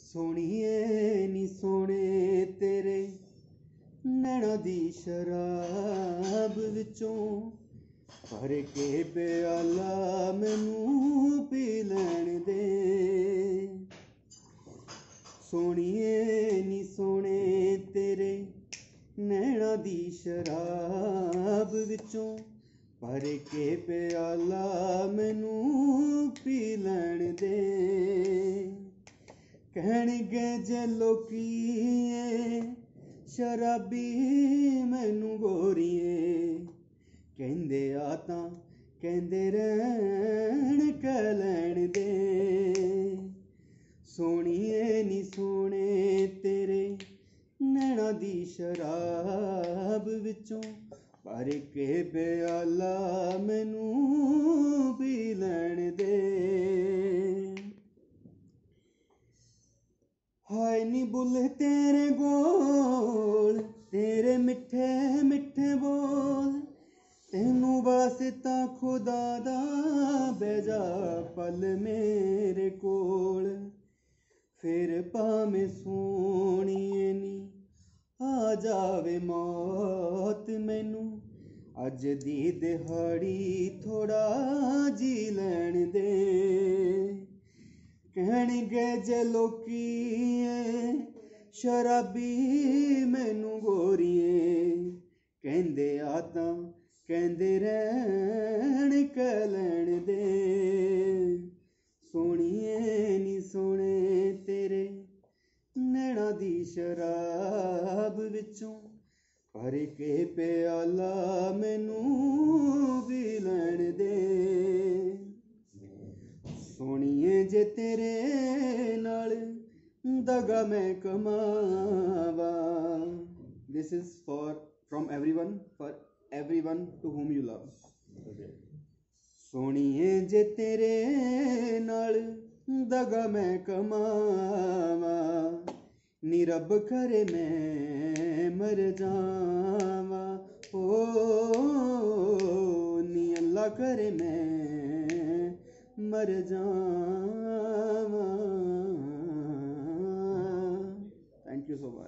सोहणीए नी सोहणे तेरे नैना दी शराब विचों भर के प्याला मैनू पी लैण दे। सोहणीए नी सोहणे तेरे नैना दी शराब विचों भर के प्याला मैनू पी लैण दे। कहणगे जे लोकी शराबी मैनू गोरीए कहंदे आ तां कहंदे रहण कह लैण दे। सोहणीए नी सोहणे तेरे नैना दी शराब विचों भर के प्याला मैनू पी लैण दे। हाय नी बुल तेरे गोल तेरे मिठे मिठे बोल तेनू वास्ता खुदा दा बैजा पल मेरे कोल। फिर भावें सोहणीए नी आ जावे मौत मैनू अज दी दिहाड़ी थोड़ा जी लैण दे। कहणगे जे लोकी शराबी मैनू गोरीए कहंदे आ तां कहंदे रहण कह लैण दे। सोहणीए नी सोहणे तेरे नैना दी शराब विचों भर के प्याला मैनू पी लैण दे। सोहणीए जे तेरे नाल दगा मैं कमावा। This is from everyone to whom you love. सोहणीए जे तेरे नाल दगा मैं कमावा नी रब करे मैं मर जावा। ओ नी अल्लाह करे मैं मर जावा। Thank you so much.